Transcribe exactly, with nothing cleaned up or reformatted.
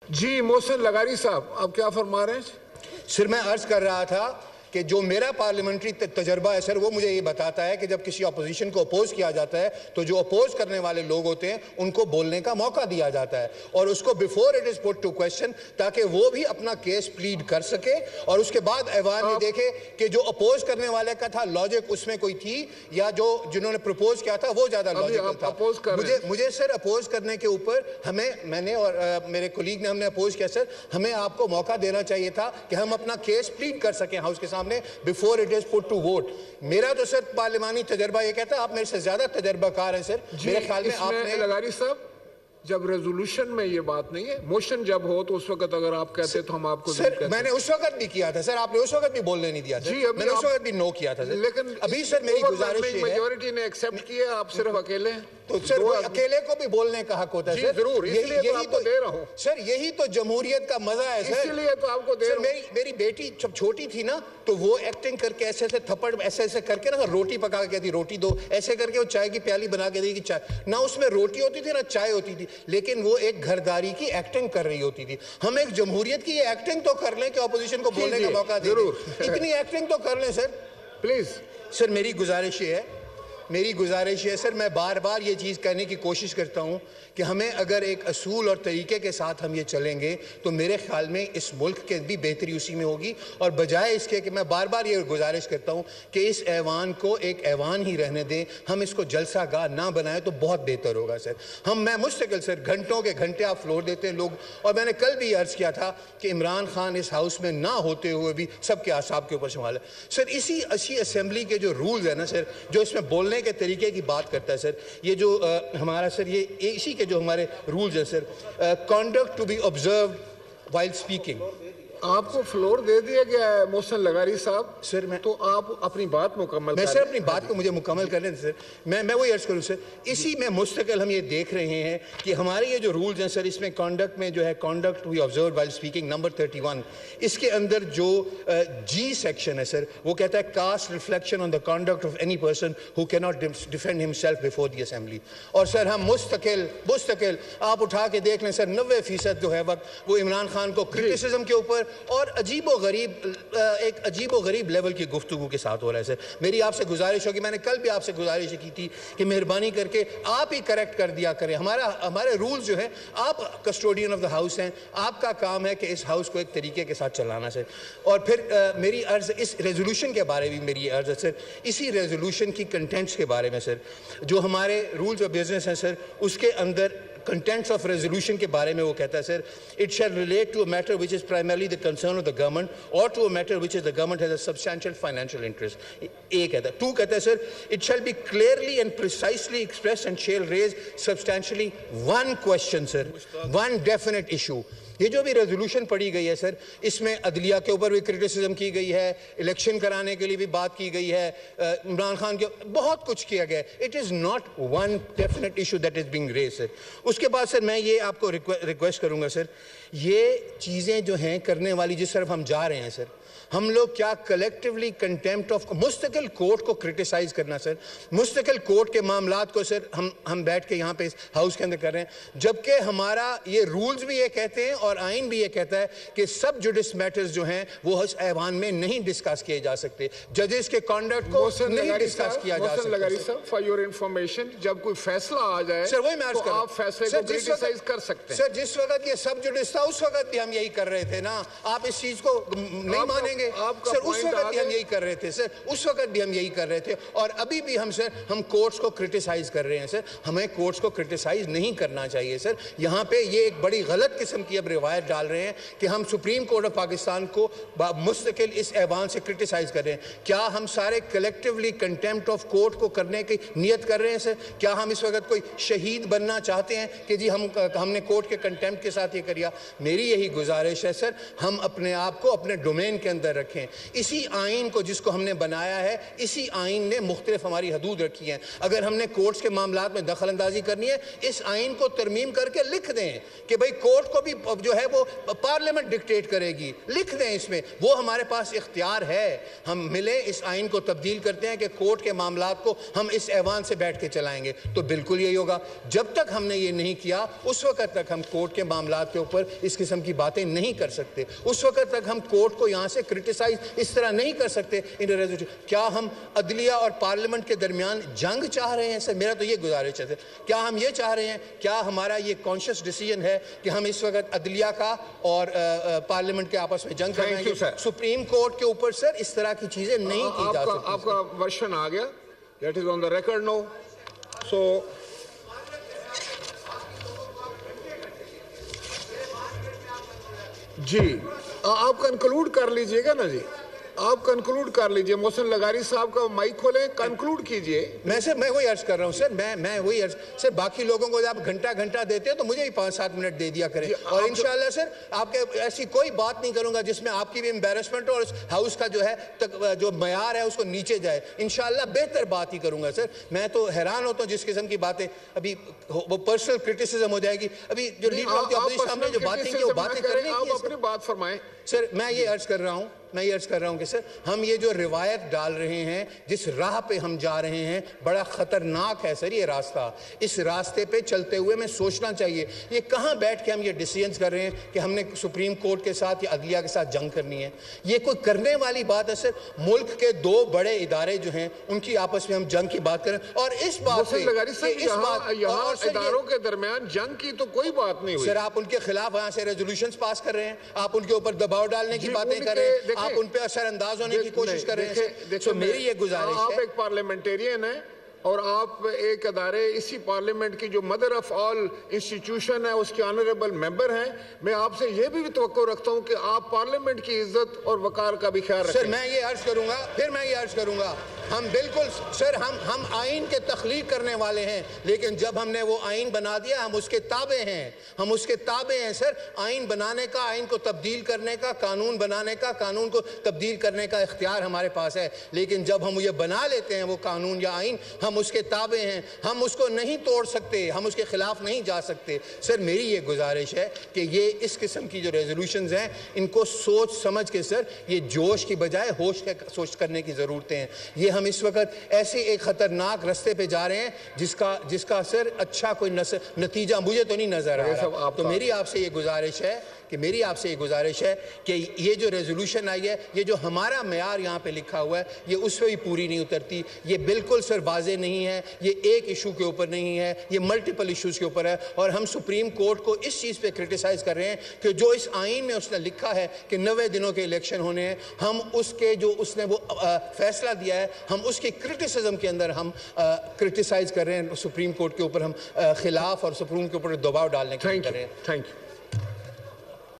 जी मोहसिन लगारी साहब, आप क्या फरमा रहे हैं? सर मैं अर्ज कर रहा था कि जो मेरा पार्लियामेंट्री तजर्बा है सर, वो मुझे ये बताता है कि जब किसी अपोजिशन को अपोज किया जाता है तो जो अपोज करने वाले लोग होते हैं उनको बोलने का मौका दिया जाता है और उसको before it is put to question, ताकि वो भी अपना केस प्लीड कर सके और उसके बाद ऐवान ये देखे कि जो अपोज करने वाले का था लॉजिक उसमें कोई थी या जो जिन्होंने प्रपोज किया था वो ज्यादा लॉजिकल था। मुझे मुझे सर अपोज करने के ऊपर हमें मैंने और आ, मेरे कोलीग ने हमने अपोज किया सर, हमें आपको मौका देना चाहिए था कि हम अपना केस प्लीड कर सकें हाउस के सामने before it is put to vote. मेरा तो सर पार्लिमानी तजर्बा ये कहता है, आप मेरे से ज्यादा तजर्बाकार हैं सर। मेरे ख्याल में आपने लगारी साहब, जब रेजोल्यूशन में ये बात नहीं है, मोशन जब हो तो उस वक्त अगर आप कहते तो हम आपको सर मैंने उस वक्त भी किया था सर, आपने उस वक्त भी बोलने नहीं दिया था। जी मैंने उस वक्त भी नो किया था सर, लेकिन अभी सर मेरी गुजारिश है, मेजॉरिटी ने एक्सेप्ट किया, आप सिर्फ अकेले हैं तो सर वो अकेले को भी बोलने का हक होता है सर। जरूर, इसलिए तो आपको दे रहा हूं सर, यही तो जमहूरियत का मजा है सर, इसलिए तो आपको दे रहा हूं। मेरी मेरी बेटी जब छोटी थी ना तो वो एक्टिंग करके ऐसे ऐसे थप्पड़ ऐसे ऐसे करके ना रोटी पका के कहती रोटी दो, ऐसे करके वो चाय की प्याली बना के देगी, चाय ना उसमें रोटी होती थी ना चाय होती थी, लेकिन वो एक घरदारी की एक्टिंग कर रही होती थी। हम एक जमहूरियत की एक्टिंग तो कर लें कि ऑपोजिशन को बोलने का मौका दें, इतनी एक्टिंग तो कर लें सर प्लीज। सर मेरी गुजारिश ये है मेरी गुजारिश है सर, मैं बार बार ये चीज़ कहने की कोशिश करता हूँ कि हमें अगर एक असूल और तरीके के साथ हम ये चलेंगे तो मेरे ख्याल में इस मुल्क के भी बेहतरी उसी में होगी। और बजाय इसके कि मैं बार बार ये गुजारिश करता हूँ कि इस ऐवान को एक ऐवान ही रहने दें, हम इसको जलसा गाह ना बनाएं तो बहुत बेहतर होगा सर। हम मैं मुस्तकिल सर घंटों के घंटे आप फ्लोर देते हैं लोग, और मैंने कल भी अर्ज़ किया था कि इमरान खान इस हाउस में ना होते हुए भी सबके आसाब के ऊपर संभाले सर। इसी अच्छी असम्बली के जो रूल्स है ना सर, जो इसमें बोलने के तरीके की बात करता है सर, ये जो आ, हमारा सर ये इसी के जो हमारे रूल्स हैं sir, conduct to be observed while speaking. आपको फ्लोर दे दिया गया है मोहसिन लगारी साहब सर, मैं तो आप अपनी बात मुकम्मल मैं सर अपनी बात को मुझे मुकम्मल करने दें सर। मैं मैं वही अर्ज करूँ सर, इसी में मुस्तकिल हम ये देख रहे हैं कि हमारे ये जो रूल्स हैं सर, इसमें कॉन्डक्ट में जो है conduct to be observed while speaking number thirty one, इसके अंदर जो जी सेक्शन है सर, वो कहता है cast reflection on the conduct of any person who cannot defend himself before the assembly. और सर हम मुस्तकिल मुस्तकिल आप उठा के देख लें सर, नब्बे फीसद जो है वक्त वो इमरान खान को क्रिटिसिज्म के ऊपर और अजीबो गरीब एक अजीबो गरीब लेवल की गुफ्तगू के साथ हो रहा है सर। मेरी आपसे गुजारिश होगी, मैंने कल भी आपसे गुजारिश की थी कि मेहरबानी करके आप ही करेक्ट कर दिया करें। हमारा हमारे रूल्स जो है, आप कस्टोडियन ऑफ द हाउस हैं, आपका काम है कि इस हाउस को एक तरीके के साथ चलाना सर। और फिर आ, मेरी अर्ज इस रेजोल्यूशन के बारे में मेरी अर्ज है सर, इसी रेजोल्यूशन की कंटेंट्स के बारे में सर, जो हमारे रूल्स ऑफ बिजनेस हैं सर, उसके अंदर कंटेंट्स ऑफ रेजोल्यूशन के बारे में वो कहता है sir, it shall relate to a matter which is primarily the concern of the government और to a matter which is the government has a substantial financial interest. A कहता है। Two कहता है sir, it shall be clearly and precisely express and shall raise substantially one question sir, one definite issue. ये जो भी resolution पढ़ी गई है सर, इसमें अदलिया के ऊपर भी क्रिटिसिज्म की गई है, इलेक्शन कराने के लिए भी बात की गई है, इमरान खान के बहुत कुछ किया गया है। It is not one definite issue that is being raised sir. उसके बाद सर मैं ये आपको रिक्वेस्ट करूंगा सर, ये चीज़ें जो हैं करने वाली जिस तरफ हम जा रहे हैं सर, हम लोग क्या कलेक्टिवली कंटेम्प्ट ऑफ मुस्तकिल कोर्ट को क्रिटिसाइज करना सर, मुस्तकिल कोर्ट के मामलात को सर हम हम बैठ के यहाँ पे इस हाउस के अंदर कर रहे हैं, जबकि हमारा ये रूल्स भी ये कहते हैं और आइन भी ये कहता है कि सब जुडिस मैटर्स जो हैं वो इस ऐवान में नहीं डिस्कस किए जा सकते, जजेस के कॉन्डक्ट को नहीं डिस्कस किया जा सकता। फॉर योर इंफॉर्मेशन, जब कोई फैसला आ जाए सर, वही मैं अर्ज कर रहा हूं, आप फैसले को क्रिटिसाइज कर सकते हैं सर। जिस वक्त ये सब जुडिस था उस वक्त भी हम यही कर रहे थे ना, आप इस चीज को नहीं मानेंगे सर, उस वक्त भी हम यही कर रहे थे सर, उस वक्त भी हम यही कर रहे थे और अभी भी हम सर हम कोर्ट्स को क्रिटिसाइज कर रहे हैं सर। हमें कोर्ट्स को क्रिटिसाइज नहीं करना चाहिए सर। यहाँ पे ये एक बड़ी गलत किस्म की अब रिवायत डाल रहे हैं कि हम सुप्रीम कोर्ट ऑफ पाकिस्तान को मुस्तकिल इस ऐवान से क्रिटिसाइज कर रहे हैं। क्या हम सारे कलेक्टिवली कंटेम्प्ट ऑफ कोर्ट को करने की नियत कर रहे हैं सर? क्या हम इस वक्त कोई शहीद बनना चाहते हैं कि जी हम हमने कोर्ट के कंटेम्प्ट के साथ ये किया? मेरी यही गुजारिश है सर, हम अपने आप को अपने डोमेन के अंदर रखें। इसी आइन को जिसको हमने बनाया है, इसी आइन ने मुख्तलिफ हमारी हदूद रखी हैं। अगर हमने कोर्ट्स के मामलात में दखल अंदाजी करनी है, इस आइन को तरमीम करके लिख दें कि भाई कोर्ट को भी जो है वो पार्लियामेंट डिक्टेट करेगी। लिख दें इसमें, वो हमारे पास इख्तियार है। हम मिले, इस आइन को तब्दील करते हैं कि कोर्ट के मामलात को हम इस ऐवान से बैठ के चलाएंगे, तो बिल्कुल यही होगा। जब तक हमने ये नहीं किया उस वक्त तक हम कोर्ट के मामलात के ऊपर इस किस्म की बातें नहीं कर सकते। उस वक्त तक हम कोर्ट को यहाँ से क्रिटिसाइज इस तरह नहीं कर सकते इन रेजोल्यूशन। क्या हम अदलिया और पार्लियामेंट के दरमियान जंग चाह रहे हैं? सर, मेरा तो ये गुजारिश है। क्या हम ये चाह रहे हैं, क्या हमारा ये कॉन्शियस डिसीजन है कि हम इस वक्त अदलिया का और पार्लियामेंट के आपस में जंग करेंगे? सुप्रीम कोर्ट के ऊपर सर इस तरह की चीजें नहीं की जा सकती। आपका वर्शन आ गया, that is on the record no. So जी, आप कंक्लूड कर लीजिएगा ना जी, आप कंक्लूड कर लीजिए। मोहसिन लगारी साहब का माइक खोलें, कंक्लूड कीजिए। मैं सर मैं वही अर्ज कर रहा हूँ सर, मैं मैं वही अर्ज सर, बाकी लोगों को आप घंटा घंटा देते हैं तो मुझे भी पाँच सात मिनट दे दिया करें। और इंशाल्लाह सर आपके ऐसी कोई बात नहीं करूंगा जिसमें आपकी भी एम्बेरसमेंट और हाउस का जो है तक, जो मयार है उसको नीचे जाए। इंशाल्लाह बेहतर बात ही करूंगा सर। मैं तो हैरान होता हूँ जिस किस्म की बातें अभी वो पर्सनल क्रिटिसिज्म हो जाएगी। अभी जो लीडर ऑफ द अपोजिशन ने जो बातें की वो बातें करने की, आप अपनी बात फरमाएं सर। मैं ये अर्ज कर रहा हूँ मैं ये अर्ज कर रहा हूँ कि सर हम ये जो रिवायत डाल रहे हैं, जिस राह पे हम जा रहे हैं, बड़ा खतरनाक है सर ये रास्ता। इस रास्ते पे चलते हुए में सोचना चाहिए ये कहाँ बैठ के हम ये डिसीजंस कर रहे हैं कि हमने सुप्रीम कोर्ट के साथ या अदलिया के साथ जंग करनी है। ये कोई करने वाली बात है सर? मुल्क के दो बड़े इदारे जो हैं उनकी आपस में हम जंग की बात करें और इस बात पे इस बात यहाँ इदारों के दरमियान जंग की तो कोई बात नहीं हुई सर। आप उनके खिलाफ यहाँ से रेजोल्यूशंस पास कर रहे हैं, आप उनके ऊपर दबाव डालने की बातें कर रहे हैं, आप उन पे असरअंदाज होने की कोशिश कर रहे हैं। तो मेरी ये गुजारिश है, आप एक पार्लियामेंटेरियन हैं और आप एक अदारे इसी पार्लियामेंट की जो मदर ऑफ ऑल इंस्टीट्यूशन है उसके ऑनरेबल मेंबर हैं। मैं आपसे ये भी तवक्को रखता हूं कि आप पार्लियामेंट की इज्जत और वकार का भी ख्याल रखें। सर मैं ये अर्ज करूंगा, फिर मैं ये अर्ज करूंगा, हम बिल्कुल सर हम हम आइन के तख्लीक करने वाले हैं, लेकिन जब हमने वो आइन बना दिया हम उसके ताबे हैं, हम उसके ताबे हैं सर। आइन बनाने का, आइन को तब्दील करने का, कानून बनाने का, कानून को तब्दील करने का इख्तियार हमारे पास है, लेकिन जब हम ये बना लेते हैं वो कानून या आइन, हम उसके ताबे हैं, हम उसको नहीं तोड़ सकते, हम उसके खिलाफ नहीं जा सकते। सर मेरी ये गुजारिश है कि ये इस किस्म की जो रेजोल्यूशंस हैं इनको सोच समझ के सर, ये जोश की बजाय होश के सोच करने की ज़रूरतें हैं। ये हम इस वक्त ऐसे एक ख़तरनाक रास्ते पे जा रहे हैं जिसका जिसका सर अच्छा कोई नतीजा मुझे तो नहीं नज़र आ रहा। तो मेरी आपसे ये गुजारिश है कि मेरी आपसे ये गुजारिश है कि ये जो रेजोल्यूशन आई है, ये जो हमारा मेयार यहाँ पे लिखा हुआ है, ये उस पर भी पूरी नहीं उतरती। ये बिल्कुल सर वाज़ेह नहीं है, ये एक इशू के ऊपर नहीं है, ये मल्टीपल इशूज़ के ऊपर है। और हम सुप्रीम कोर्ट को इस चीज़ पे क्रिटिसाइज़ कर रहे हैं कि जो इस आइन में उसने लिखा है कि नवे दिनों के इलेक्शन होने हैं, हम उसके जो उसने वो आ, फैसला दिया है, हम उसकी क्रिटिसिज्म के अंदर हम क्रिटिसाइज़ कर रहे हैं। सुप्रीम कोर्ट के ऊपर हम खिलाफ और सुप्रीम के ऊपर दबाव डालने की कर रहे हैं। Thank you.